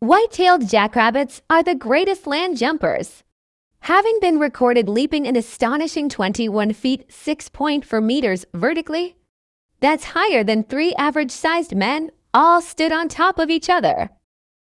White-tailed jackrabbits are the greatest land jumpers, having been recorded leaping an astonishing 21 feet 6.4 meters vertically. That's higher than 3 average-sized men all stood on top of each other.